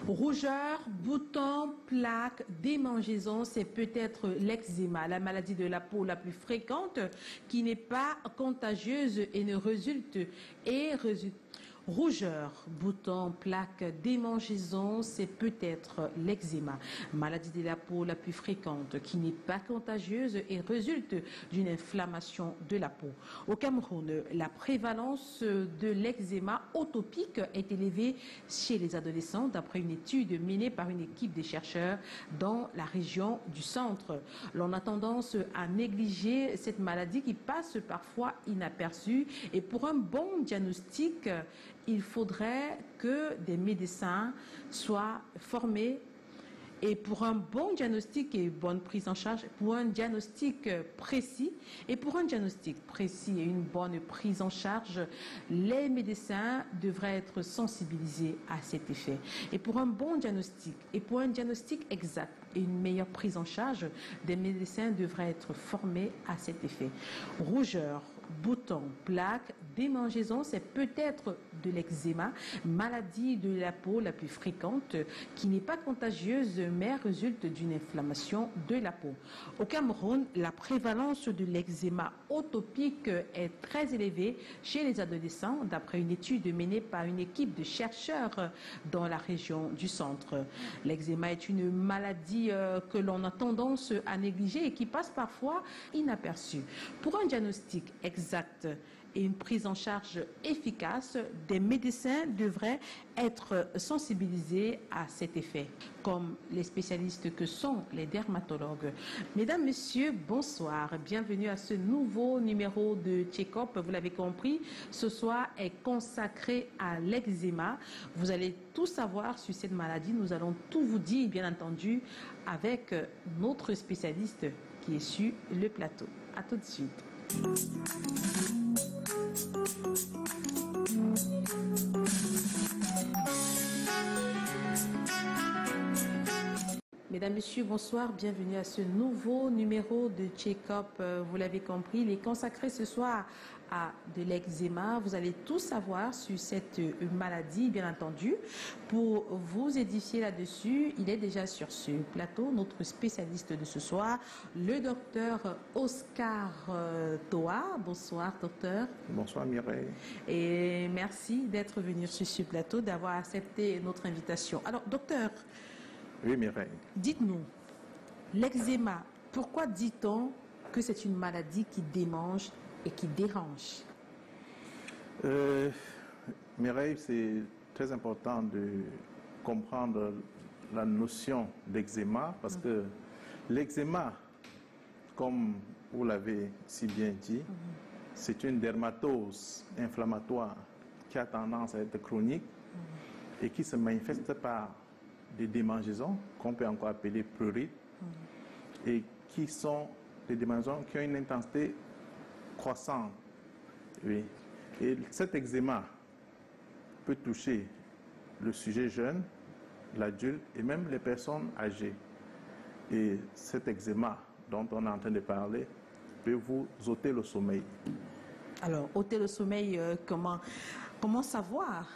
Rougeur, boutons, plaques, démangeaisons, c'est peut-être l'eczéma, la maladie de la peau la plus fréquente qui n'est pas contagieuse et ne résulte. Rougeur, boutons, plaques, démangeaisons, c'est peut-être l'eczéma, maladie de la peau la plus fréquente qui n'est pas contagieuse et résulte d'une inflammation de la peau. Au Cameroun, la prévalence de l'eczéma atopique est élevée chez les adolescents d'après une étude menée par une équipe de chercheurs dans la région du centre. L'on a tendance à négliger cette maladie qui passe parfois inaperçue et pour un bon diagnostic, il faudrait que des médecins soient formés et pour un bon diagnostic et bonne prise en charge, pour un diagnostic précis et une bonne prise en charge, les médecins devraient être sensibilisés à cet effet. Et pour un bon diagnostic et pour un diagnostic exact et une meilleure prise en charge, des médecins devraient être formés à cet effet. Rougeur, boutons, plaques, démangeaisons, c'est peut-être de l'eczéma, maladie de la peau la plus fréquente qui n'est pas contagieuse mais résulte d'une inflammation de la peau. Au Cameroun, la prévalence de l'eczéma atopique est très élevée chez les adolescents d'après une étude menée par une équipe de chercheurs dans la région du centre. L'eczéma est une maladie que l'on a tendance à négliger et qui passe parfois inaperçue. Pour un diagnostic exact et une prise en charge efficace, des médecins devraient être sensibilisés à cet effet, comme les spécialistes que sont les dermatologues. Mesdames, Messieurs, bonsoir. Bienvenue à ce nouveau numéro de Check-up. Vous l'avez compris, ce soir est consacré à l'eczéma. Vous allez tout savoir sur cette maladie. Nous allons tout vous dire, bien entendu, avec notre spécialiste qui est sur le plateau. À tout de suite. Mesdames, Messieurs, bonsoir. Bienvenue à ce nouveau numéro de Check-up. Vous l'avez compris, il est consacré ce soir à de l'eczéma. Vous allez tout savoir sur cette maladie, bien entendu. Pour vous édifier là-dessus, il est déjà sur ce plateau, notre spécialiste de ce soir, le docteur Oscar Toa. Bonsoir, docteur. Bonsoir, Mireille. Et merci d'être venu sur ce plateau, d'avoir accepté notre invitation. Alors, docteur, oui, Mireille. Dites-nous, l'eczéma, pourquoi dit-on que c'est une maladie qui démange et qui dérange? Mireille, c'est très important de comprendre la notion d'eczéma parce que l'eczéma, comme vous l'avez si bien dit, c'est une dermatose inflammatoire qui a tendance à être chronique et qui se manifeste par des démangeaisons qu'on peut encore appeler prurites et qui sont des démangeaisons qui ont une intensité croissante. Oui. Et cet eczéma peut toucher le sujet jeune, l'adulte et même les personnes âgées. Et cet eczéma dont on est en train de parler peut vous ôter le sommeil. Alors, ôter le sommeil, comment savoir?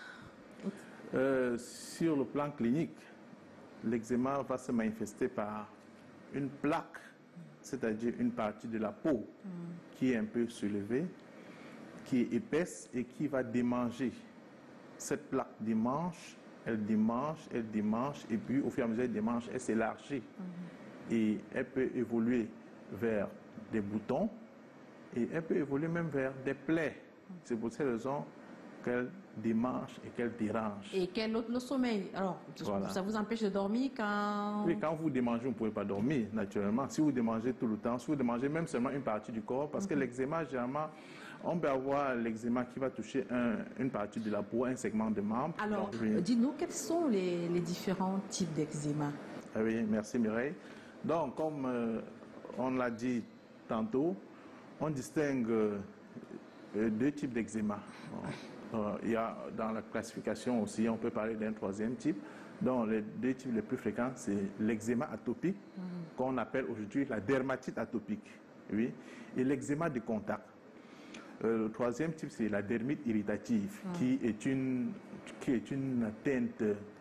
Sur le plan clinique, l'eczéma va se manifester par une plaque, c'est-à-dire une partie de la peau qui est un peu soulevée, qui est épaisse et qui va démanger. Cette plaque démange, elle démange, et puis au fur et à mesure qu'elle démange, elle s'élargit. Et elle peut évoluer vers des boutons et elle peut évoluer même vers des plaies. C'est pour cette raison qu'elle démange et qu'elle dérange. Et qu'elle ôte le sommeil. Alors, voilà. Ça vous empêche de dormir quand... Oui, quand vous démangez, vous ne pouvez pas dormir, naturellement. Si vous démangez tout le temps, si vous démangez même seulement une partie du corps, parce que l'eczéma, généralement, on peut avoir l'eczéma qui va toucher une partie de la peau, un segment de membre. Alors, dites-nous, quels sont les différents types d'eczéma? Ah oui, merci Mireille. Donc, comme on l'a dit tantôt, on distingue deux types d'eczéma. Il y a dans la classification aussi, on peut parler d'un troisième type. Donc les deux types les plus fréquents, c'est l'eczéma atopique, qu'on appelle aujourd'hui la dermatite atopique, oui, et l'eczéma de contact. Le troisième type, c'est la dermite irritative, qui est une atteinte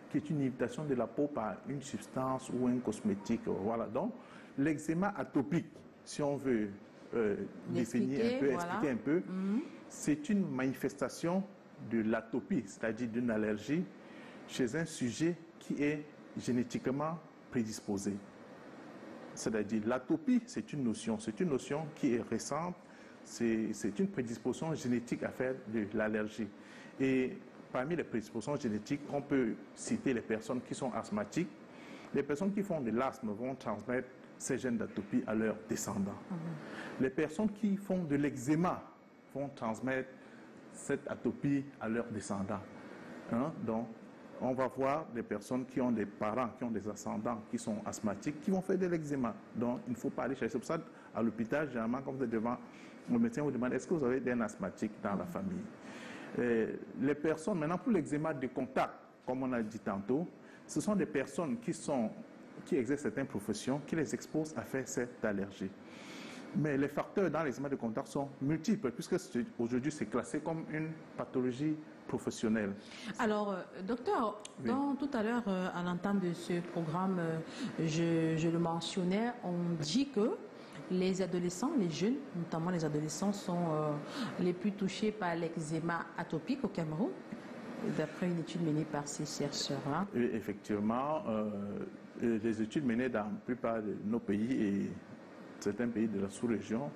qui est une irritation de la peau par une substance ou un cosmétique. Voilà. Donc, l'eczéma atopique, si on veut définir un peu, expliquer un peu, c'est une manifestation de l'atopie, c'est-à-dire d'une allergie chez un sujet qui est génétiquement prédisposé. C'est-à-dire l'atopie, c'est une notion qui est récente, c'est une prédisposition génétique à faire de l'allergie. Et parmi les prédispositions génétiques, on peut citer les personnes qui sont asthmatiques. Les personnes qui font de l'asthme vont transmettre ces gènes d'atopie à leurs descendants. Les personnes qui font de l'eczéma vont transmettre cette atopie à leurs descendants. Donc, on va voir des personnes qui ont des parents, qui ont des ascendants, qui sont asthmatiques, qui vont faire de l'eczéma. Donc, il ne faut pas aller chercher. C'est pour ça, à l'hôpital, généralement, quand vous êtes devant le médecin, vous demande est-ce que vous avez un asthmatique dans la famille. Les personnes, maintenant, pour l'eczéma de contact, comme on a dit tantôt, ce sont des personnes qui exercent certaines professions, qui les exposent à faire cette allergie. Mais les facteurs dans l'eczéma de contact sont multiples, puisque aujourd'hui, c'est classé comme une pathologie professionnelle. Alors, docteur, oui. Tout à l'heure, à l'entente de ce programme, je le mentionnais, on dit que les adolescents, les jeunes, notamment les adolescents, sont les plus touchés par l'eczéma atopique au Cameroun, d'après une étude menée par ces chercheurs-là. Effectivement, les études menées dans la plupart de nos pays et certains pays de la sous-région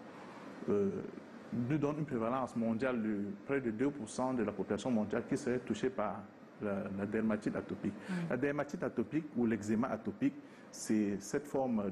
nous donnent une prévalence mondiale de près de 2% de la population mondiale qui serait touchée par la dermatite atopique. La dermatite atopique ou l'eczéma atopique, c'est cette forme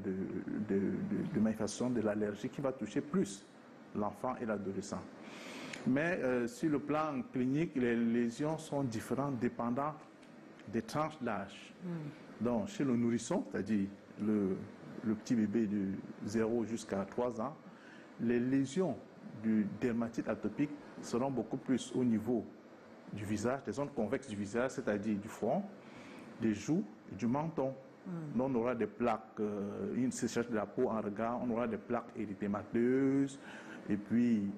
de manifestation de l'allergie qui va toucher plus l'enfant et l'adolescent. Mais sur le plan clinique, les lésions sont différentes dépendant des tranches d'âge. Donc, chez le nourrisson, c'est-à-dire le petit bébé de 0 jusqu'à 3 ans, les lésions du dermatite atopique seront beaucoup plus au niveau du visage, des zones convexes du visage, c'est-à-dire du front, des joues et du menton. On aura des plaques, une sécheresse de la peau en regard, on aura des plaques érythémateuses, et puis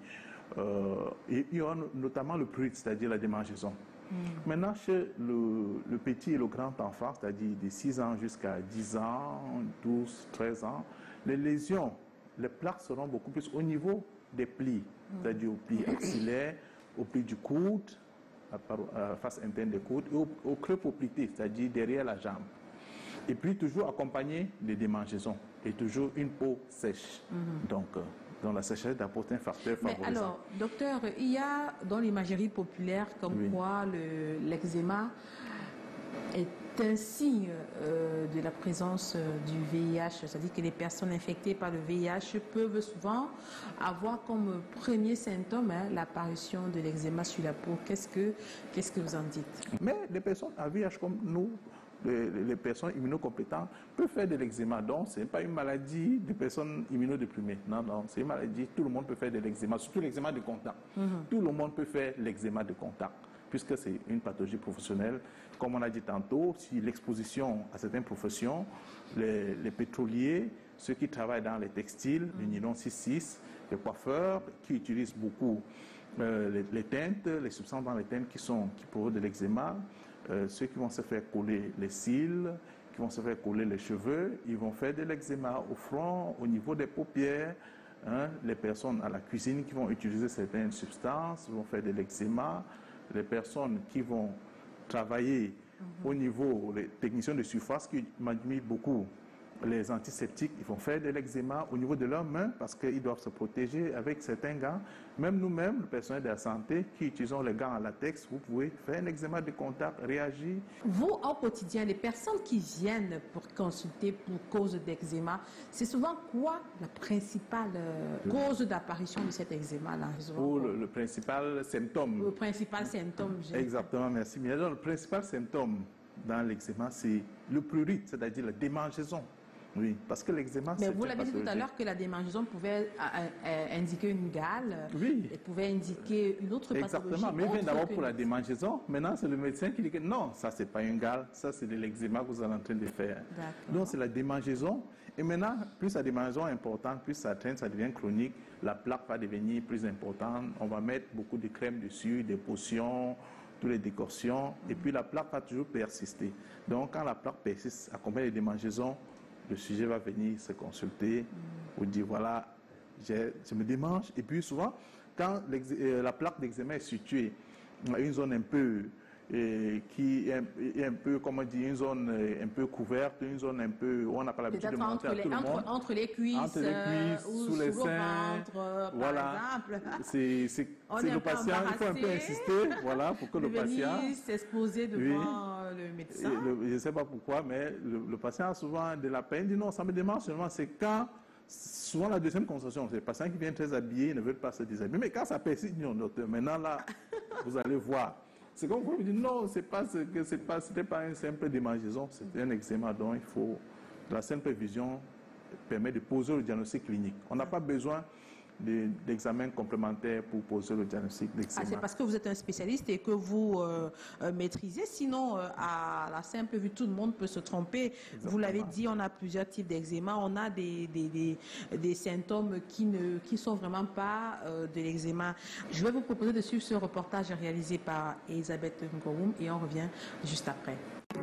il y aura notamment le prurite, c'est-à-dire la démangeaison. Maintenant, chez le petit et le grand enfant, c'est-à-dire de 6 ans jusqu'à 10 ans, 12, 13 ans, les lésions, les plaques seront beaucoup plus au niveau des plis, c'est-à-dire au pli axillaire, au pli du coude, à la face interne des coudes, et au creux poplité, c'est-à-dire derrière la jambe. Et puis toujours accompagné de démangeaisons et toujours une peau sèche. Donc, dans la sécheresse de la peau, c'est un facteur favorisant. Mais alors, docteur, il y a dans l'imagerie populaire comme quoi l'eczéma est un signe de la présence du VIH, c'est-à-dire que les personnes infectées par le VIH peuvent souvent avoir comme premier symptôme l'apparition de l'eczéma sur la peau. Qu'est-ce que vous en dites? Mais les personnes à VIH comme nous, les personnes immunocompétentes peuvent faire de l'eczéma. Donc, ce n'est pas une maladie de personnes immunodéprimées. Non, non, c'est une maladie, tout le monde peut faire de l'eczéma, surtout l'eczéma de contact. Tout le monde peut faire l'eczéma de contact, puisque c'est une pathologie professionnelle. Comme on a dit tantôt, si l'exposition à certaines professions, les pétroliers, ceux qui travaillent dans les textiles, les nylon 6,6, les coiffeurs qui utilisent beaucoup les teintes, les substances dans les teintes qui provoquent de l'eczéma, ceux qui vont se faire coller les cils, qui vont se faire coller les cheveux, ils vont faire de l'eczéma au front, au niveau des paupières. Les personnes à la cuisine qui vont utiliser certaines substances vont faire de l'eczéma. Les personnes qui vont travailler au niveau, les techniciens de surface qui manipulent beaucoup les antiseptiques, ils vont faire de l'eczéma au niveau de leurs mains parce qu'ils doivent se protéger avec certains gants. Même nous-mêmes, le personnel de la santé qui utilisons les gants en latex, vous pouvez faire un eczéma de contact, réagir. Vous, au quotidien, les personnes qui viennent pour consulter pour cause d'eczéma, c'est souvent quoi la principale cause d'apparition de cet eczéma-là? Ou le principal symptôme. Le principal symptôme. Exactement, merci. Mais alors, le principal symptôme dans l'eczéma, c'est le prurite, c'est-à-dire la démangeaison. Oui, parce que l'eczéma, mais vous l'avez dit tout à l'heure que la démangeaison pouvait indiquer une gale, et pouvait indiquer une autre pathologie. Exactement, mais il vient d'abord pour la démangeaison. Maintenant, c'est le médecin qui dit que non, ça, c'est pas une gale, ça, c'est de l'eczéma que vous êtes en train de faire. Donc, c'est la démangeaison. Et maintenant, plus la démangeaison est importante, plus ça traîne, ça devient chronique, la plaque va devenir plus importante. On va mettre beaucoup de crème dessus, des potions, toutes les décoctions, et puis la plaque va toujours persister. Donc quand la plaque persiste, accompagnée des démangeaisons, le sujet va venir se consulter pour dire voilà, je me démange. Et puis souvent, quand la plaque d'eczéma est située dans une zone un peu qui est un peu, comment dire, une zone un peu couverte, une zone un peu où on n'a pas l'habitude de montrer à tout le monde. Entre les cuisses, ou sous les seins, le ventre, voilà. par exemple. C'est le patient, il faut un peu insister, voilà, pour que le patient s'exposer devant le médecin. Je ne sais pas pourquoi, mais le patient a souvent de la peine. Il dit non, ça me démange seulement, c'est quand, souvent la deuxième consultation, c'est le patient qui vient très habillé, il ne veut pas se déshabiller. Mais quand ça persiste, non, docteur, maintenant là, vous allez voir. C'est comme vous me dites, non, c'était pas une simple démangeaison, c'est un eczéma, donc il faut, la simple vision permet de poser le diagnostic clinique. On n'a pas besoin d'examen complémentaire pour poser le diagnostic d'eczéma. C'est parce que vous êtes un spécialiste et que vous maîtrisez, sinon à la simple vue, tout le monde peut se tromper. Exactement. Vous l'avez dit, on a plusieurs types d'eczéma, on a des symptômes qui ne sont vraiment pas de l'eczéma. Je vais vous proposer de suivre ce reportage réalisé par Elisabeth Ngoum et on revient juste après.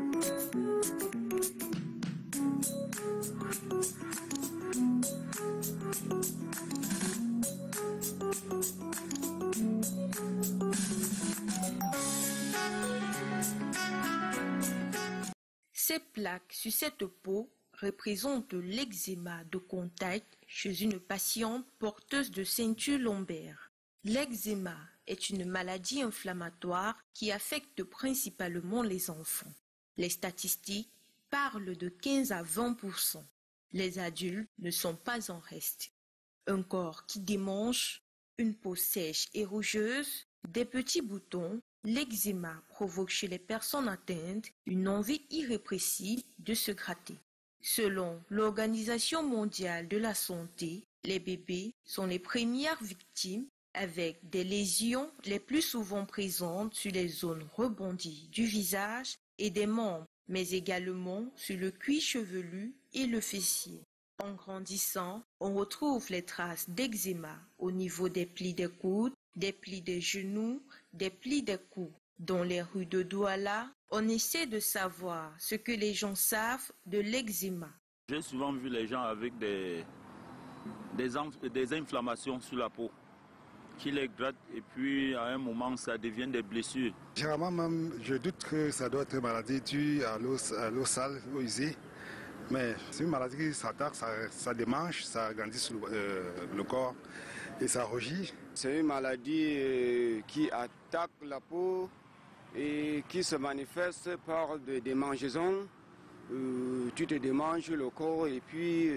Ces plaques sur cette peau représentent l'eczéma de contact chez une patiente porteuse de ceinture lombaire. L'eczéma est une maladie inflammatoire qui affecte principalement les enfants. Les statistiques parlent de 15 à 20%. Les adultes ne sont pas en reste. Un corps qui démange, une peau sèche et rougeuse, des petits boutons. L'eczéma provoque chez les personnes atteintes une envie irrépressible de se gratter. Selon l'Organisation mondiale de la santé, les bébés sont les premières victimes avec des lésions les plus souvent présentes sur les zones rebondies du visage et des membres, mais également sur le cuir chevelu et le fessier. En grandissant, on retrouve les traces d'eczéma au niveau des plis des coudes, des plis des genoux, des plis des coups. Dans les rues de Douala, on essaie de savoir ce que les gens savent de l'eczéma. J'ai souvent vu les gens avec des inflammations sur la peau qui les grattent et puis à un moment ça devient des blessures. Généralement même, je doute que ça doit être une maladie due à l'eau sale, l'eau usée. Mais c'est une maladie qui s'attaque, ça démange, ça agrandit le corps et ça rougit. C'est une maladie qui attaque la peau et qui se manifeste par des démangeaisons. Tu te démanges le corps et puis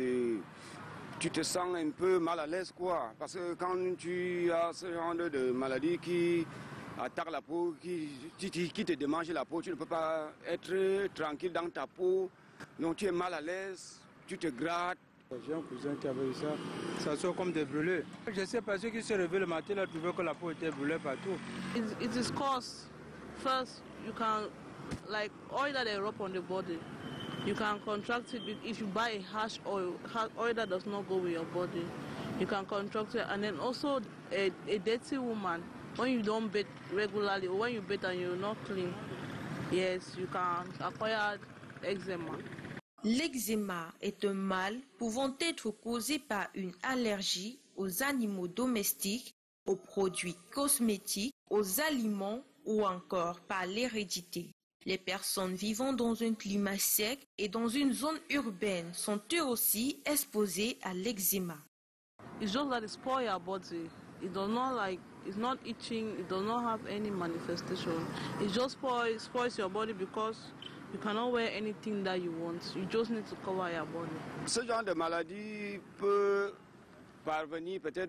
tu te sens un peu mal à l'aise, quoi. Parce que quand tu as ce genre de maladie qui attaque la peau, qui te démange la peau, tu ne peux pas être tranquille dans ta peau. Donc tu es mal à l'aise, tu te grattes. J'ai un cousin qui avait eu ça, ça sort comme des brûlés. Je sais pas, ceux qui se réveillent le matin, là, trouvaient que la peau était brûlée partout. It is cause, first you can, like oil that they rub on the body, you can contract it if you buy a harsh oil that does not go with your body. You can contract it, and then also a dirty woman, when you don't bathe regularly or when you bathe and you're not clean, yes, you can acquire eczéma. L'eczéma est un mal pouvant être causé par une allergie aux animaux domestiques, aux produits cosmétiques, aux aliments ou encore par l'hérédité. Les personnes vivant dans un climat sec et dans une zone urbaine sont eux aussi exposées à l'eczéma. It's just that it spoils your body. It does not it's not itching, it does not have any manifestation. It just spoils your body because you cannot wear anything that you want. You just need to cover your body. Ce genre de maladie peut parvenir peut-être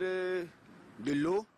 de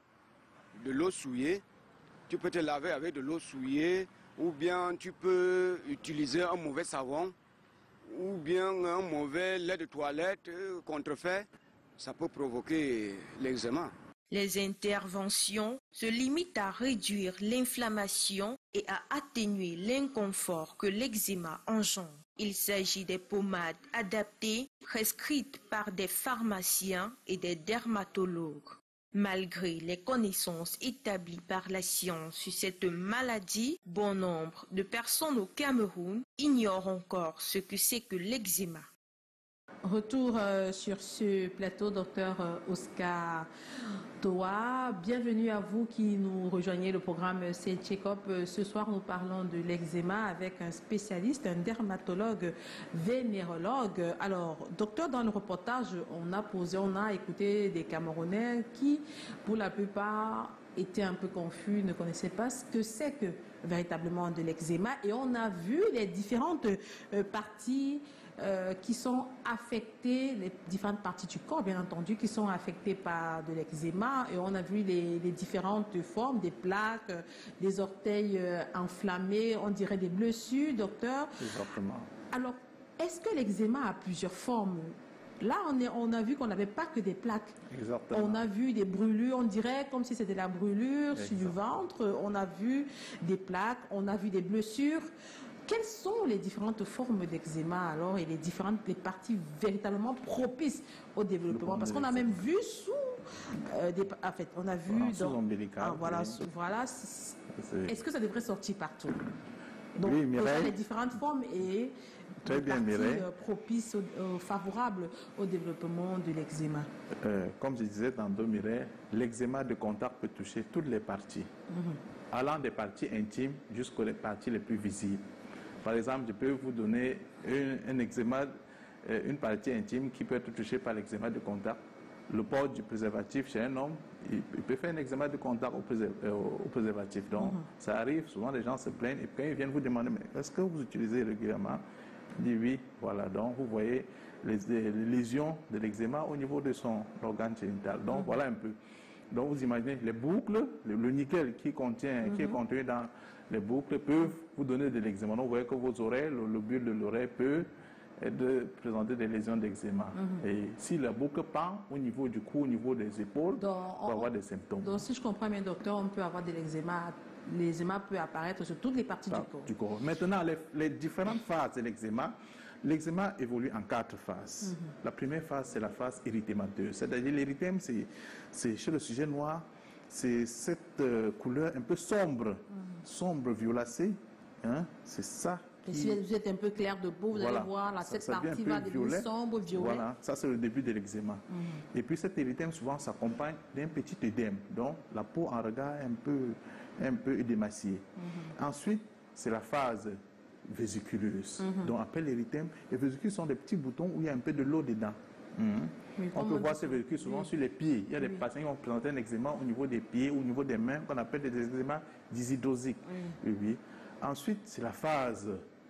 l'eau souillée. Tu peux te laver avec de l'eau souillée ou bien tu peux utiliser un mauvais savon ou bien un mauvais lait de toilette contrefait. Ça peut provoquer l'eczéma. Les interventions se limitent à réduire l'inflammation et à atténuer l'inconfort que l'eczéma engendre. Il s'agit des pommades adaptées prescrites par des pharmaciens et des dermatologues. Malgré les connaissances établies par la science sur cette maladie, bon nombre de personnes au Cameroun ignorent encore ce que c'est que l'eczéma. Retour sur ce plateau, docteur Oscar Toa. Bienvenue à vous qui nous rejoignez le programme C'est Check-up. Ce soir, nous parlons de l'eczéma avec un spécialiste, un dermatologue vénérologue. Alors, docteur, dans le reportage, on a écouté des Camerounais qui, pour la plupart, étaient un peu confus, ne connaissaient pas ce que c'est que véritablement de l'eczéma. Et on a vu les différentes parties qui sont affectées, les différentes parties du corps, bien entendu, qui sont affectées par de l'eczéma. Et on a vu les différentes formes, des plaques, des orteils enflammés, on dirait des blessures, docteur. Exactement. Alors, est-ce que l'eczéma a plusieurs formes? Là, on a vu qu'on n'avait pas que des plaques. Exactement. On a vu des brûlures, on dirait comme si c'était la brûlure sur du ventre. On a vu des plaques, on a vu des blessures. Quelles sont les différentes formes d'eczéma alors et les parties véritablement propices au développement? Parce qu'on a même vu sous en fait, on a vu sous ombilical. Voilà. Est-ce que ça devrait sortir partout? Donc, oui, Mireille, les différentes formes et très bien, parties propices, favorables au développement de l'eczéma. Comme je disais tantôt, Mireille, l'eczéma de contact peut toucher toutes les parties, allant des parties intimes jusqu'aux parties les plus visibles. Par exemple, je peux vous donner un eczéma, une partie intime qui peut être touchée par l'eczéma de contact. Le port du préservatif chez un homme, il peut faire un eczéma de contact au préservatif. Donc, ça arrive, souvent les gens se plaignent et quand ils viennent vous demander, mais est-ce que vous utilisez régulièrement? Je dis oui, voilà. Donc, vous voyez les lésions de l'eczéma au niveau de son organe génital. Donc, voilà un peu. Donc, vous imaginez, les boucles, le nickel qui est contenu dans les boucles peuvent vous donner de l'eczéma. Donc, vous voyez que vos oreilles, le lobule de l'oreille peut présenter des lésions d'eczéma. Et si la boucle pend au niveau du cou, au niveau des épaules, on va avoir des symptômes. Donc, si je comprends bien, docteur, on peut avoir de l'eczéma. L'eczéma peut apparaître sur toutes les parties du corps. Maintenant, les différentes phases de l'eczéma évolue en 4 phases. La première phase, c'est la phase érythémateuse. C'est-à-dire l'érythème, c'est chez le sujet noir, c'est cette couleur un peu sombre, sombre violacée. Hein, c'est ça. Et si vous êtes un peu clair de peau, vous allez voir, là, cette partie va devenir sombre, violet. Voilà, ça c'est le début de l'eczéma. Et puis cet érythème souvent s'accompagne d'un petit œdème, donc la peau en regard un peu édémaciée. Ensuite, c'est la phase vésiculeuse, dont on appelle l'érythème. Les vésicules sont des petits boutons où il y a un peu de l'eau dedans. On peut voir ces vésicules souvent sur les pieds. Il y a des patients qui ont présenté un eczéma au niveau des pieds, au niveau des mains, qu'on appelle des eczémas dysidrosiques. Ensuite, c'est la phase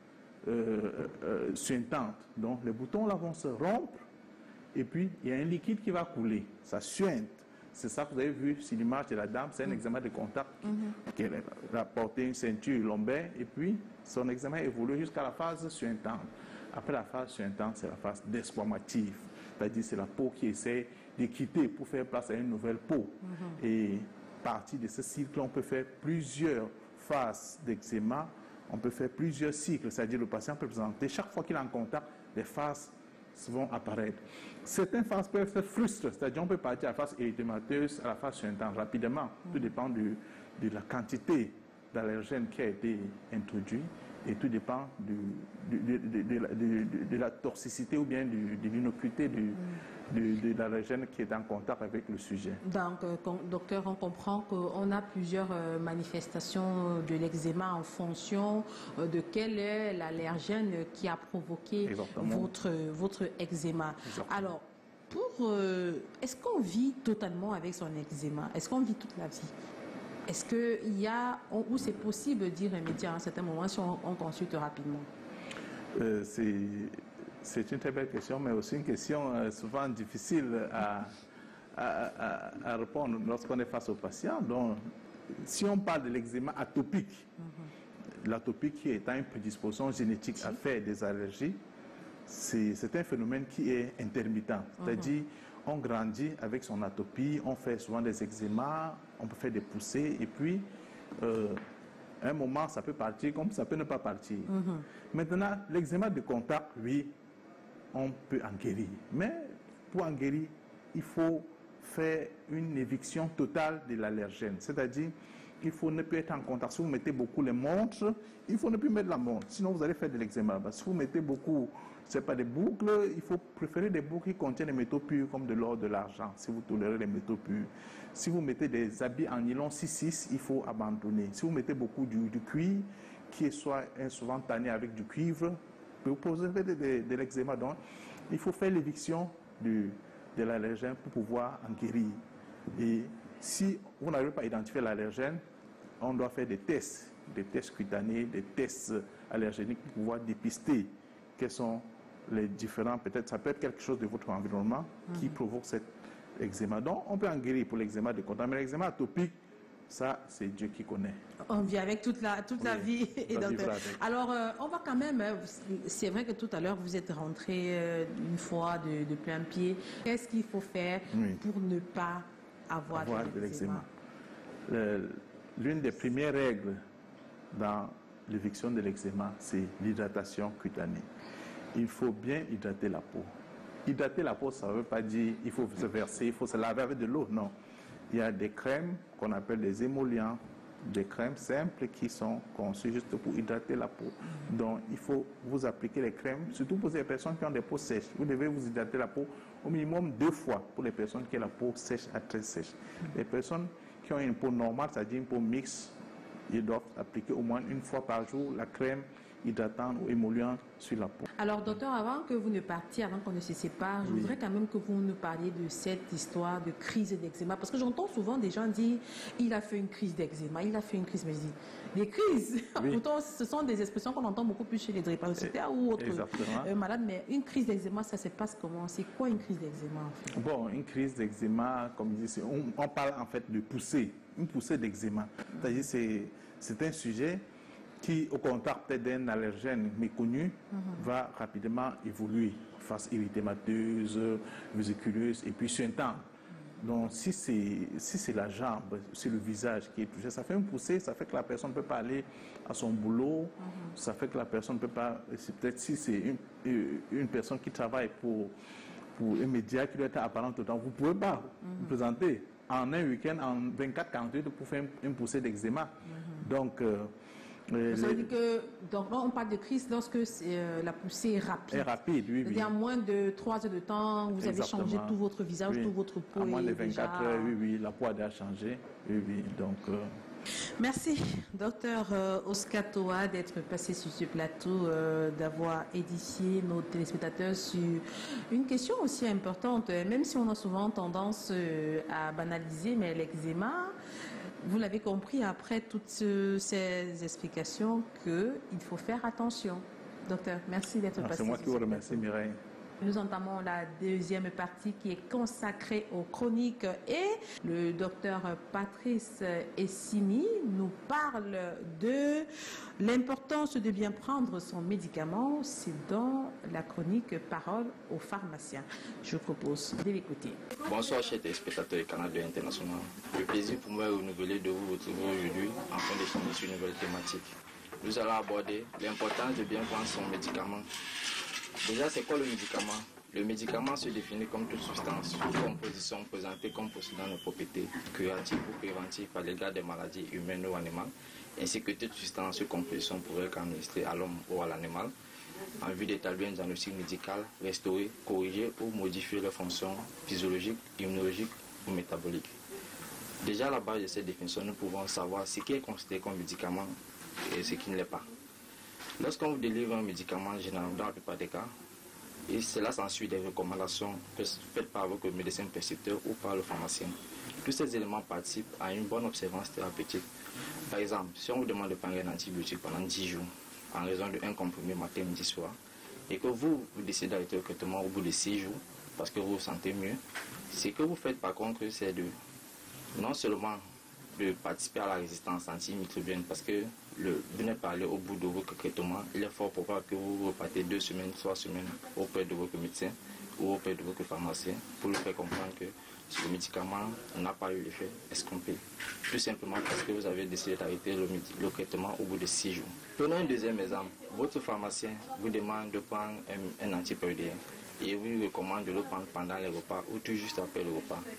suintante. Donc, les boutons là vont se rompre et puis il y a un liquide qui va couler. Ça suinte. C'est ça que vous avez vu sur l'image de la dame. C'est un eczéma de contact qui a porté une ceinture lombaire et puis son eczéma évolue jusqu'à la phase suintante. Après la phase suintante, c'est la phase desquamative. C'est-à-dire c'est la peau qui essaie de quitter pour faire place à une nouvelle peau. Et à partir de ce cycle, on peut faire plusieurs phases d'eczéma. On peut faire plusieurs cycles, c'est-à-dire le patient peut présenter, chaque fois qu'il est en contact, des phases vont apparaître. Certaines phases peuvent se frustrer, c'est-à-dire on peut partir à la phase érythémateuse, à la phase suintante rapidement. Tout dépend de la quantité d'allergène qui a été introduit et tout dépend de la toxicité ou bien de l'innocuité de l'allergène qui est en contact avec le sujet. Donc, docteur, on comprend qu'on a plusieurs manifestations de l'eczéma en fonction de quel est l'allergène qui a provoqué votre eczéma. Exactement. Alors, est-ce qu'on vit totalement avec son eczéma? Est-ce qu'on vit toute la vie? Est-ce qu'il y a, ou c'est possible d'y remédier à un certain moment si on consulte rapidement? C'est une très belle question, mais aussi une question souvent difficile à répondre lorsqu'on est face aux patients. Donc, si on parle de l'eczéma atopique, l'atopique qui est une prédisposition génétique à faire des allergies, c'est un phénomène qui est intermittent. C'est-à-dire, on grandit avec son atopie, on fait souvent des eczémas, on peut faire des poussées, et puis à un moment, ça peut partir comme ça peut ne pas partir. Maintenant, l'eczéma de contact, oui, on peut en guérir. Mais pour en guérir, il faut faire une éviction totale de l'allergène. C'est-à-dire qu'il faut ne plus être en contact. Si vous mettez beaucoup les montres, il faut ne plus mettre la montre. Sinon, vous allez faire de l'eczéma. Si vous mettez beaucoup, c'est pas des boucles, il faut préférer des boucles qui contiennent des métaux purs comme de l'or, de l'argent, si vous tolérez les métaux purs. Si vous mettez des habits en nylon 6-6, il faut abandonner. Si vous mettez beaucoup du cuir, qui est souvent tanné avec du cuivre, vous posez de l'eczéma. Donc, il faut faire l'éviction de l'allergène pour pouvoir en guérir. Et si vous n'arrivez pas à identifier l'allergène, on doit faire des tests cutanés, des tests allergéniques pour pouvoir dépister quels sont les différents, peut-être ça peut être quelque chose de votre environnement qui provoque cet eczéma. Donc on peut en guérir pour l'eczéma de contact, mais l'eczéma atopique, ça c'est Dieu qui connaît. On vit avec toute la vie. Et donc, alors on va quand même, c'est vrai que tout à l'heure vous êtes rentré une fois de plein pied. Qu'est-ce qu'il faut faire pour ne pas avoir de l'eczéma? L'une des premières règles dans l'éviction de l'eczéma, c'est l'hydratation cutanée. Il faut bien hydrater la peau. Hydrater la peau, ça ne veut pas dire qu'il faut se verser, il faut se laver avec de l'eau, non. Il y a des crèmes qu'on appelle des émollients, des crèmes simples qui sont conçues juste pour hydrater la peau. Donc, il faut vous appliquer les crèmes, surtout pour les personnes qui ont des peaux sèches. Vous devez vous hydrater la peau au minimum 2 fois pour les personnes qui ont la peau sèche à très sèche. Les personnes qui ont une peau normale, c'est-à-dire une peau mixte, ils doivent appliquer au moins 1 fois par jour la crème hydratante ou émolliente sur la peau. Alors, docteur, avant que vous ne partiez, avant qu'on ne se sépare, je voudrais quand même que vous nous parliez de cette histoire de crise d'eczéma. Parce que j'entends souvent des gens dire il a fait une crise d'eczéma, il a fait une crise. Mais je dis des crises. Pourtant, ce sont des expressions qu'on entend beaucoup plus chez les drépanocytaires ou autres malades. Mais une crise d'eczéma, ça se passe comment? C'est quoi une crise d'eczéma en fait? Bon, une crise d'eczéma, comme je dis, on parle en fait de poussée, une poussée d'eczéma. C'est-à-dire c'est un sujet qui, au contact peut-être d'un allergène méconnu, va rapidement évoluer, face érythémateuse, vésiculeuse, et puis sur un temps. Donc, si c'est la jambe, c'est le visage qui est touché, ça fait une poussée, ça fait que la personne ne peut pas aller à son boulot, ça fait que la personne ne peut pas, peut-être si c'est une personne qui travaille pour un média qui doit être apparent tout le temps, vous ne pouvez pas vous présenter en un week-end, en 24-48 pour faire une poussée d'eczéma. Donc, ça veut dire que, donc, on parle de crise lorsque la poussée est rapide. Oui. C'est-à-dire en moins de 3 heures de temps, vous avez changé tout votre visage, tout votre peau. En moins de 24 heures, oui, la peau a déjà changé. Oui, donc... Merci, docteur Oscar Toa, d'être passé sur ce plateau, d'avoir édifié nos téléspectateurs sur une question aussi importante, même si on a souvent tendance à banaliser, mais l'eczéma, vous l'avez compris après toutes ces explications qu'il faut faire attention. Docteur, merci d'être passé. C'est moi qui vous remercie, Mireille. Nous entamons la deuxième partie qui est consacrée aux chroniques et le docteur Patrice Essimi nous parle de l'importance de bien prendre son médicament. C'est dans la chronique Parole aux pharmaciens. Je vous propose de l'écouter. Bonsoir chers téléspectateurs et Canadiens internationaux. Le plaisir pour moi est renouvelé de vous retrouver aujourd'hui afin d'échanger sur une nouvelle thématique. Nous allons aborder l'importance de bien prendre son médicament. Déjà, c'est quoi le médicament? Le médicament se définit comme toute substance, toute composition présentée comme possédant une propriété curative ou préventive à l'égard des maladies humaines ou animales, ainsi que toute substance ou composition pourrait être administrée à l'homme ou à l'animal, en vue d'établir un diagnostic médical, restaurer, corriger ou modifier leurs fonctions physiologiques, immunologiques ou métaboliques. Déjà, à la base de cette définition, nous pouvons savoir ce qui est considéré comme médicament et ce qui ne l'est pas. Lorsqu'on vous délivre un médicament, généralement dans la plupart des cas, et cela s'ensuit des recommandations faites par votre médecin prescripteur ou par le pharmacien. Tous ces éléments participent à une bonne observance thérapeutique. Par exemple, si on vous demande de prendre un antibiotique pendant 10 jours, en raison d'un comprimé matin, midi, soir, et que vous décidez d'arrêter le traitement au bout de 6 jours, parce que vous vous sentez mieux, ce que vous faites par contre, c'est de non seulement de participer à la résistance antimicrobienne, parce que vous n'êtes pas allé au bout de votre traitement, il est fort probable que vous repartez 2 semaines, 3 semaines auprès de votre médecin ou auprès de votre pharmacien pour lui faire comprendre que le médicament n'a pas eu l'effet escompté. Tout simplement parce que vous avez décidé d'arrêter le traitement au bout de 6 jours. Prenons un deuxième exemple. Votre pharmacien vous demande de prendre un antipéridien et vous lui recommande de le prendre pendant les repas ou tout juste après le repas.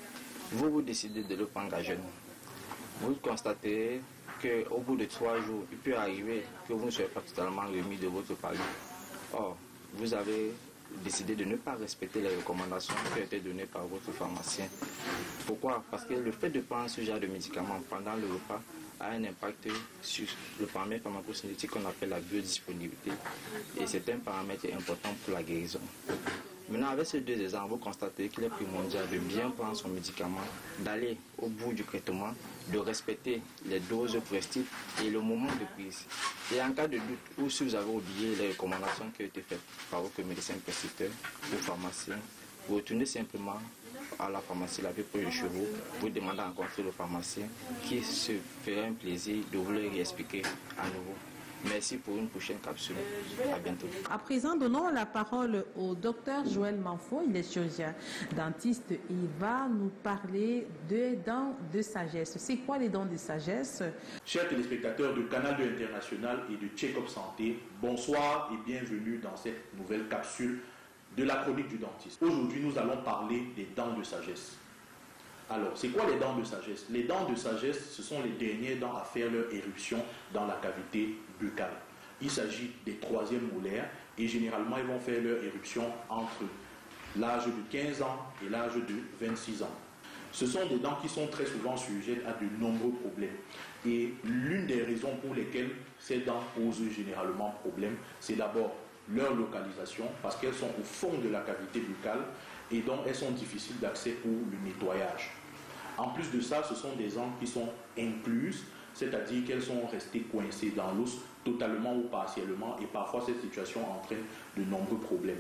vous décidez de le prendre à jeune. Vous constatez qu'au bout de 3 jours, il peut arriver que vous ne soyez pas totalement remis de votre pari. Or, vous avez décidé de ne pas respecter les recommandations qui ont été données par votre pharmacien. Pourquoi? Parce que le fait de prendre ce genre de médicaments pendant le repas a un impact sur le paramètre pharmacocinétique qu'on appelle la biodisponibilité, et c'est un paramètre important pour la guérison. Maintenant, avec ces 2 exemples, vous constatez qu'il est primordial de bien prendre son médicament, d'aller au bout du traitement, de respecter les doses prescrites et le moment de prise. Et en cas de doute, ou si vous avez oublié les recommandations qui ont été faites par votre médecin prescripteur ou pharmacien, vous retournez simplement à la pharmacie, la pour les chevaux, vous demandez à rencontrer le pharmacien qui se fera un plaisir de vous le réexpliquer à nouveau. Merci pour une prochaine capsule. À bientôt. À présent, donnons la parole au docteur Joël Manfo. Il est chirurgien dentiste et il va nous parler de dents de sagesse. C'est quoi les dents de sagesse? Chers téléspectateurs de Canal 2 International et de Check-up Santé, bonsoir et bienvenue dans cette nouvelle capsule de la chronique du dentiste. Aujourd'hui, nous allons parler des dents de sagesse. Alors, c'est quoi les dents de sagesse? Les dents de sagesse, ce sont les dernières dents à faire leur éruption dans la cavité buccale. Il s'agit des 3e molaires et généralement, ils vont faire leur éruption entre l'âge de 15 ans et l'âge de 26 ans. Ce sont des dents qui sont très souvent sujettes à de nombreux problèmes. Et l'une des raisons pour lesquelles ces dents posent généralement problème, c'est d'abord leur localisation, parce qu'elles sont au fond de la cavité buccale et donc elles sont difficiles d'accès pour le nettoyage. En plus de ça, ce sont des dents qui sont incluses, c'est-à-dire qu'elles sont restées coincées dans l'os totalement ou partiellement, et parfois cette situation entraîne de nombreux problèmes.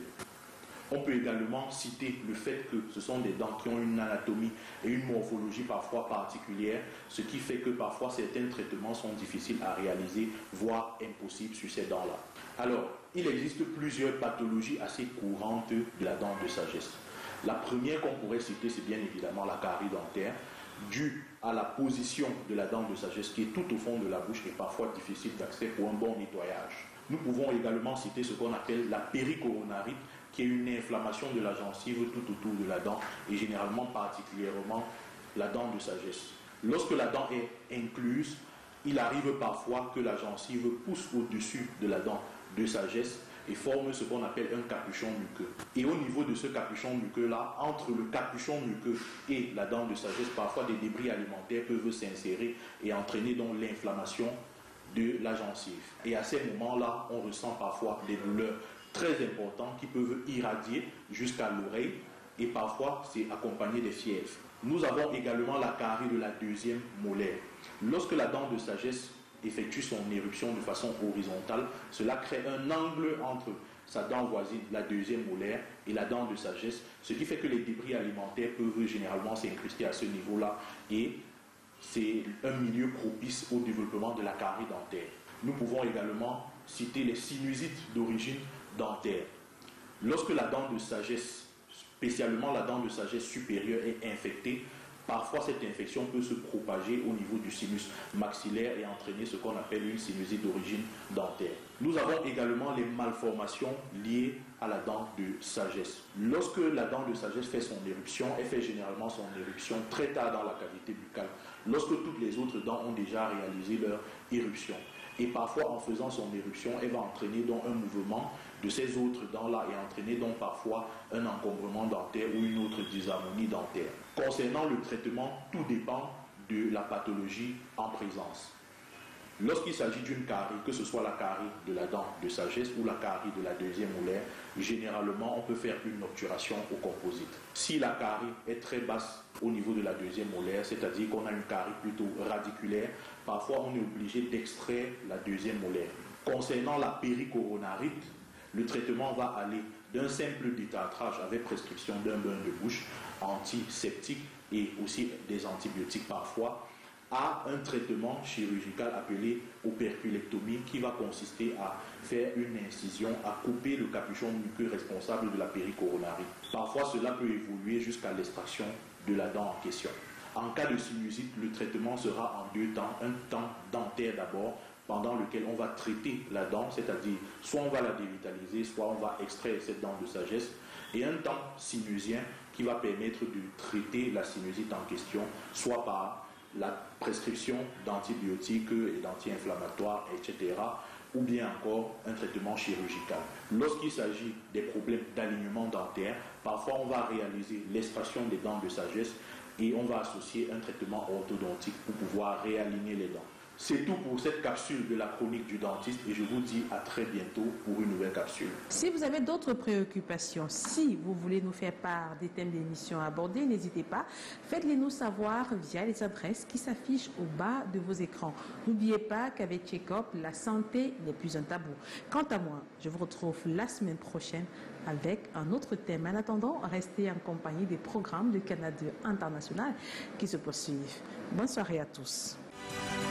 On peut également citer le fait que ce sont des dents qui ont une anatomie et une morphologie parfois particulières, ce qui fait que parfois certains traitements sont difficiles à réaliser, voire impossibles sur ces dents-là. Alors, il existe plusieurs pathologies assez courantes de la dent de sagesse. La première qu'on pourrait citer, c'est bien évidemment la carie dentaire, due à la position de la dent de sagesse qui est tout au fond de la bouche et parfois difficile d'accès pour un bon nettoyage. Nous pouvons également citer ce qu'on appelle la péricoronarite, qui est une inflammation de la gencive tout autour de la dent et généralement particulièrement la dent de sagesse. Lorsque la dent est incluse, il arrive parfois que la gencive pousse au-dessus de la dent de sagesse et forme ce qu'on appelle un capuchon muqueux. Et au niveau de ce capuchon muqueux-là, entre le capuchon muqueux et la dent de sagesse, parfois des débris alimentaires peuvent s'insérer et entraîner donc l'inflammation de la gencive. Et à ces moments-là, on ressent parfois des douleurs très importantes qui peuvent irradier jusqu'à l'oreille et parfois c'est accompagné des fièvres. Nous avons également la carie de la 2e molaire. Lorsque la dent de sagesse effectue son éruption de façon horizontale, cela crée un angle entre sa dent voisine, la 2e molaire, et la dent de sagesse, ce qui fait que les débris alimentaires peuvent généralement s'incruster à ce niveau-là et c'est un milieu propice au développement de la carie dentaire. Nous pouvons également citer les sinusites d'origine dentaire. Lorsque la dent de sagesse, spécialement la dent de sagesse supérieure, est infectée, parfois cette infection peut se propager au niveau du sinus maxillaire et entraîner ce qu'on appelle une sinusite d'origine dentaire. Nous avons également les malformations liées à la dent de sagesse. Lorsque la dent de sagesse fait son éruption, elle fait généralement son éruption très tard dans la cavité buccale, lorsque toutes les autres dents ont déjà réalisé leur éruption. Et parfois, en faisant son éruption, elle va entraîner donc un mouvement de ces autres dents-là et entraîner donc parfois un encombrement dentaire ou une autre dysharmonie dentaire. Concernant le traitement, tout dépend de la pathologie en présence. Lorsqu'il s'agit d'une carie, que ce soit la carie de la dent de sagesse ou la carie de la 2e molaire, généralement on peut faire une obturation au composite. Si la carie est très basse au niveau de la 2e molaire, c'est-à-dire qu'on a une carie plutôt radiculaire, parfois on est obligé d'extraire la 2e molaire. Concernant la péricoronarite, le traitement va aller d'un simple détartrage avec prescription d'un bain de bouche antiseptique et aussi des antibiotiques parfois, à un traitement chirurgical appelé operculectomie qui va consister à faire une incision, à couper le capuchon muqueux responsable de la péricoronarite. Parfois, cela peut évoluer jusqu'à l'extraction de la dent en question. En cas de sinusite, le traitement sera en 2 temps. Un temps dentaire d'abord, pendant lequel on va traiter la dent, c'est-à-dire soit on va la dévitaliser, soit on va extraire cette dent de sagesse, et un temps sinusien qui va permettre de traiter la sinusite en question, soit par la prescription d'antibiotiques et d'anti-inflammatoires, etc., ou bien encore un traitement chirurgical. Lorsqu'il s'agit des problèmes d'alignement dentaire, parfois on va réaliser l'extraction des dents de sagesse et on va associer un traitement orthodontique pour pouvoir réaligner les dents. C'est tout pour cette capsule de la chronique du dentiste et je vous dis à très bientôt pour une nouvelle capsule. Si vous avez d'autres préoccupations, si vous voulez nous faire part des thèmes d'émission abordés, n'hésitez pas, faites-les nous savoir via les adresses qui s'affichent au bas de vos écrans. N'oubliez pas qu'avec Check-up, la santé n'est plus un tabou. Quant à moi, je vous retrouve la semaine prochaine avec un autre thème. En attendant, restez en compagnie des programmes de Canal 2 International qui se poursuivent. Bonne soirée à tous.